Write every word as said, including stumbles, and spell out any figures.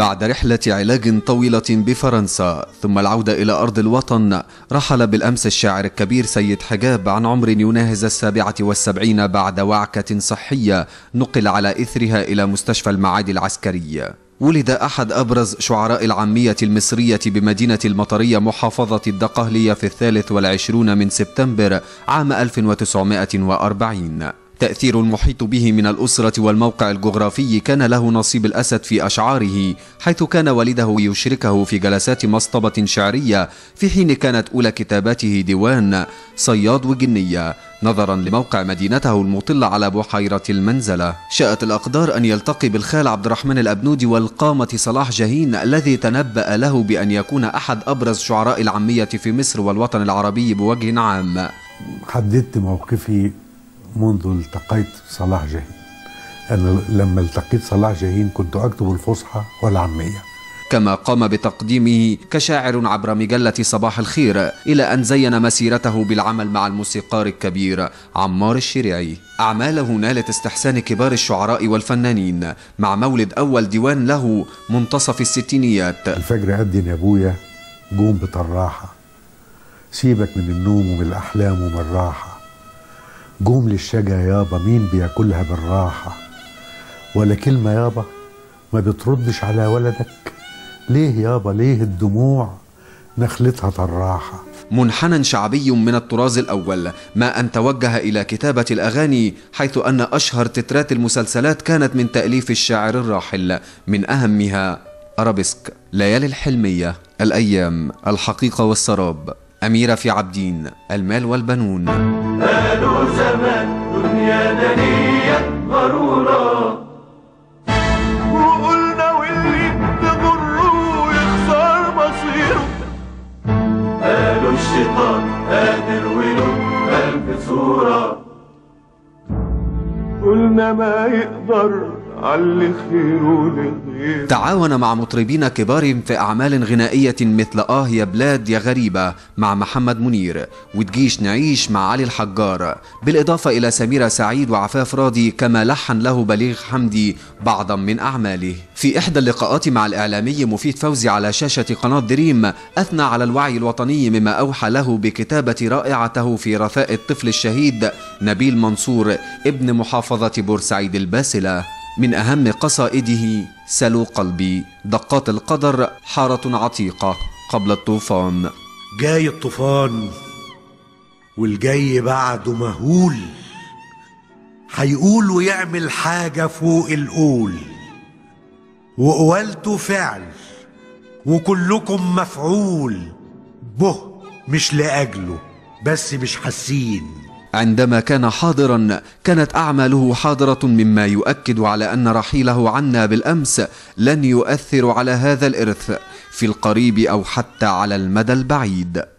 بعد رحلة علاج طويلة بفرنسا ثم العودة إلى أرض الوطن، رحل بالأمس الشاعر الكبير سيد حجاب عن عمر يناهز السابعة والسبعين بعد وعكة صحية نقل على إثرها إلى مستشفى المعادي العسكري. ولد أحد أبرز شعراء العامية المصرية بمدينة المطرية محافظة الدقهلية في الثالث والعشرون من سبتمبر عام ألف وتسعمائة وأربعين. تأثير المحيط به من الأسرة والموقع الجغرافي كان له نصيب الأسد في أشعاره، حيث كان والده يشركه في جلسات مصطبة شعرية، في حين كانت أولى كتاباته ديوان صياد وجنية، نظرا لموقع مدينته المطلة على بحيرة المنزلة. شاءت الأقدار أن يلتقي بالخال عبد الرحمن الأبنودي والقامة صلاح جاهين، الذي تنبأ له بأن يكون أحد أبرز شعراء العامية في مصر والوطن العربي بوجه عام. حددت موقفي منذ التقيت صلاح جاهين. أنا لما التقيت صلاح جاهين كنت أكتب الفصحى والعامية. كما قام بتقديمه كشاعر عبر مجلة صباح الخير، إلى أن زين مسيرته بالعمل مع الموسيقار الكبير عمار الشريعي. أعماله نالت استحسان كبار الشعراء والفنانين، مع مولد أول ديوان له منتصف الستينيات. الفجر أدن يا أبويا قوم بطراحة، سيبك من النوم ومن الأحلام ومن الراحة، قوم للشجا يابا مين بياكلها بالراحة، ولا كلمة يابا ما بتردش على ولدك، ليه يابا ليه الدموع نخلتها طراحة. منحنى شعبي من الطراز الأول، ما أن توجه إلى كتابة الأغاني، حيث أن أشهر تترات المسلسلات كانت من تأليف الشاعر الراحل، من أهمها أرابيسك، ليالي الحلمية، الأيام، الحقيقة والسراب، أميرة في عابدين، المال والبنون. قالوا زمان دنيا دنيا غرورة، وقلنا واللي تغره يخسر مصيره. قالوا الشيطان قادر وله ألف صورة، قلنا ما يقدر على خيره لغيره. تعاون مع مطربين كبار في أعمال غنائية مثل آه يا بلاد يا غريبة مع محمد منير، وتجيش نعيش مع علي الحجار، بالإضافة إلى سميرة سعيد وعفاف راضي، كما لحن له بليغ حمدي بعضا من أعماله. في إحدى اللقاءات مع الإعلامي مفيد فوزي على شاشة قناة دريم، أثنى على الوعي الوطني، مما أوحى له بكتابة رائعته في رثاء الطفل الشهيد نبيل منصور ابن محافظة بورسعيد الباسلة. من أهم قصائده سلو قلبي، دقات القدر، حارة عتيقة، قبل الطوفان. جاي الطوفان والجاي بعده مهول، هيقول ويعمل حاجة فوق القول، وقوالته فعل وكلكم مفعول به، مش لأجله بس مش حاسين. عندما كان حاضرا كانت أعماله حاضرة، مما يؤكد على أن رحيله عنا بالأمس لن يؤثر على هذا الإرث في القريب أو حتى على المدى البعيد.